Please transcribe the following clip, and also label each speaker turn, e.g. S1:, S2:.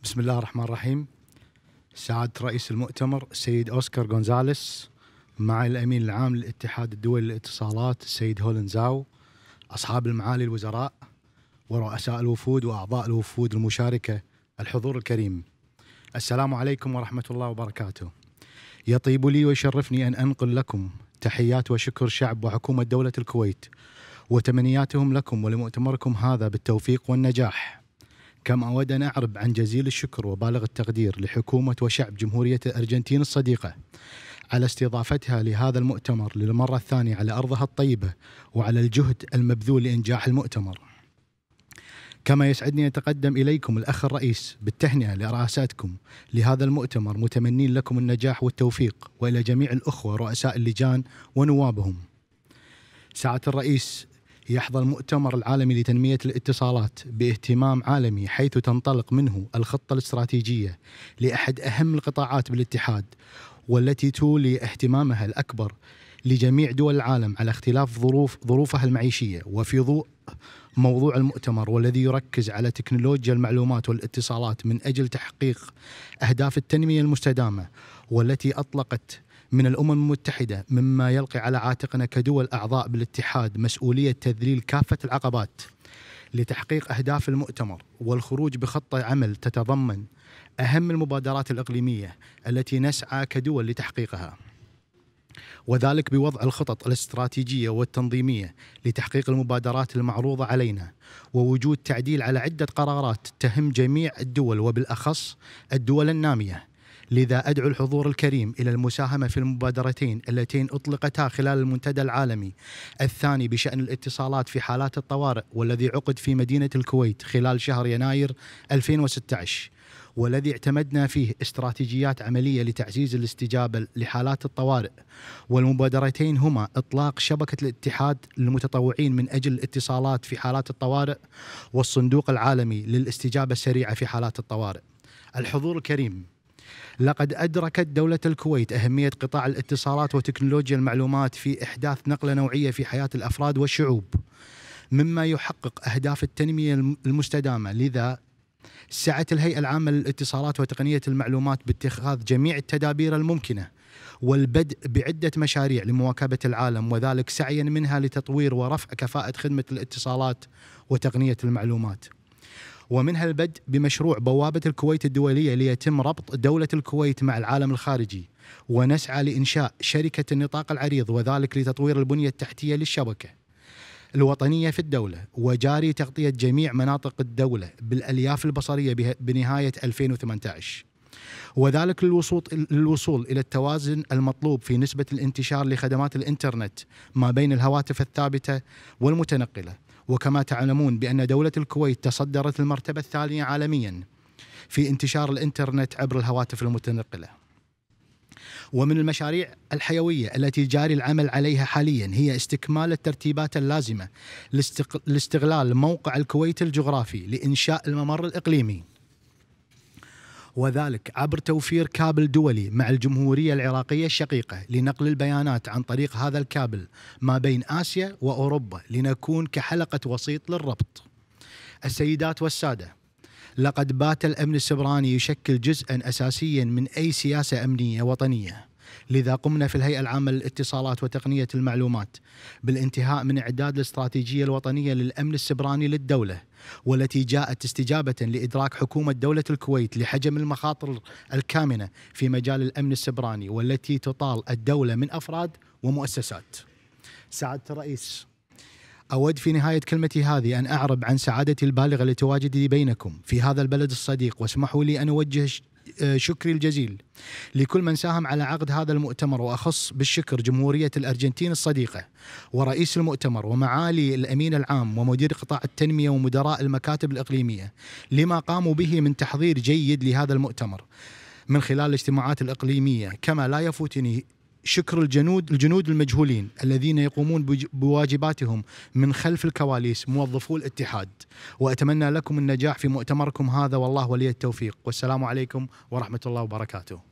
S1: بسم الله الرحمن الرحيم. سعادة رئيس المؤتمر السيد أوسكار غونزاليس، مع الأمين العام للاتحاد الدولي للاتصالات السيد هولنزاو، أصحاب المعالي الوزراء ورؤساء الوفود وأعضاء الوفود المشاركة، الحضور الكريم، السلام عليكم ورحمة الله وبركاته. يطيب لي ويشرفني أن أنقل لكم تحيات وشكر شعب وحكومة دولة الكويت وتمنياتهم لكم ولمؤتمركم هذا بالتوفيق والنجاح. كما أود أن أعرب عن جزيل الشكر وبالغ التقدير لحكومة وشعب جمهورية الأرجنتين الصديقة على استضافتها لهذا المؤتمر للمرة الثانية على أرضها الطيبة، وعلى الجهد المبذول لإنجاح المؤتمر. كما يسعدني أن أتقدم إليكم الأخ الرئيس بالتهنئة لرئاستكم لهذا المؤتمر، متمنين لكم النجاح والتوفيق، وإلى جميع الأخوة رؤساء اللجان ونوابهم. سعادة الرئيس، يحظى المؤتمر العالمي لتنمية الاتصالات باهتمام عالمي، حيث تنطلق منه الخطة الاستراتيجية لأحد أهم القطاعات بالاتحاد، والتي تولي اهتمامها الأكبر لجميع دول العالم على اختلاف ظروفها المعيشية. وفي ضوء موضوع المؤتمر والذي يركز على تكنولوجيا المعلومات والاتصالات من أجل تحقيق أهداف التنمية المستدامة، والتي أطلقت من الأمم المتحدة، مما يلقي على عاتقنا كدول أعضاء بالاتحاد مسؤولية تذليل كافة العقبات لتحقيق أهداف المؤتمر والخروج بخطة عمل تتضمن أهم المبادرات الإقليمية التي نسعى كدول لتحقيقها، وذلك بوضع الخطط الاستراتيجية والتنظيمية لتحقيق المبادرات المعروضة علينا، ووجود تعديل على عدة قرارات تهم جميع الدول وبالأخص الدول النامية. لذا أدعو الحضور الكريم إلى المساهمة في المبادرتين اللتين أطلقتا خلال المنتدى العالمي الثاني بشأن الاتصالات في حالات الطوارئ، والذي عقد في مدينة الكويت خلال شهر يناير 2016، والذي اعتمدنا فيه استراتيجيات عملية لتعزيز الاستجابة لحالات الطوارئ. والمبادرتين هما إطلاق شبكة الاتحاد للمتطوعين من أجل الاتصالات في حالات الطوارئ، والصندوق العالمي للاستجابة السريعة في حالات الطوارئ. الحضور الكريم، لقد أدركت دولة الكويت أهمية قطاع الاتصالات وتكنولوجيا المعلومات في إحداث نقلة نوعية في حياة الأفراد والشعوب، مما يحقق أهداف التنمية المستدامة. لذا سعت الهيئة العامة للاتصالات وتقنية المعلومات باتخاذ جميع التدابير الممكنة والبدء بعدة مشاريع لمواكبة العالم، وذلك سعيا منها لتطوير ورفع كفاءة خدمة الاتصالات وتقنية المعلومات. ومنها البدء بمشروع بوابة الكويت الدولية ليتم ربط دولة الكويت مع العالم الخارجي، ونسعى لإنشاء شركة النطاق العريض، وذلك لتطوير البنية التحتية للشبكة الوطنية في الدولة، وجاري تغطية جميع مناطق الدولة بالألياف البصرية بنهاية 2018، وذلك للوصول إلى التوازن المطلوب في نسبة الانتشار لخدمات الإنترنت ما بين الهواتف الثابتة والمتنقلة. وكما تعلمون بأن دولة الكويت تصدرت المرتبة الثانية عالميا في انتشار الإنترنت عبر الهواتف المتنقلة. ومن المشاريع الحيوية التي جاري العمل عليها حاليا هي استكمال الترتيبات اللازمة لاستغلال موقع الكويت الجغرافي لإنشاء الممر الإقليمي، وذلك عبر توفير كابل دولي مع الجمهورية العراقية الشقيقة لنقل البيانات عن طريق هذا الكابل ما بين آسيا وأوروبا، لنكون كحلقة وسيط للربط. السيدات والسادة، لقد بات الأمن السبراني يشكل جزءا أساسيا من أي سياسة أمنية وطنية. لذا قمنا في الهيئة العامة للاتصالات وتقنية المعلومات بالانتهاء من إعداد الاستراتيجية الوطنية للأمن السبراني للدولة، والتي جاءت استجابة لإدراك حكومة دولة الكويت لحجم المخاطر الكامنة في مجال الأمن السبراني، والتي تطال الدولة من أفراد ومؤسسات. سعادة الرئيس، أود في نهاية كلمتي هذه أن أعرب عن سعادتي البالغة لتواجدي بينكم في هذا البلد الصديق، واسمحوا لي أن أوجه شكري الجزيل لكل من ساهم على عقد هذا المؤتمر، وأخص بالشكر جمهورية الأرجنتين الصديقة ورئيس المؤتمر ومعالي الأمين العام ومدير قطاع التنمية ومدراء المكاتب الإقليمية لما قاموا به من تحضير جيد لهذا المؤتمر من خلال الاجتماعات الإقليمية. كما لا يفوتني شكر الجنود المجهولين الذين يقومون بواجباتهم من خلف الكواليس، موظفو الاتحاد. وأتمنى لكم النجاح في مؤتمركم هذا، والله ولي التوفيق، والسلام عليكم ورحمة الله وبركاته.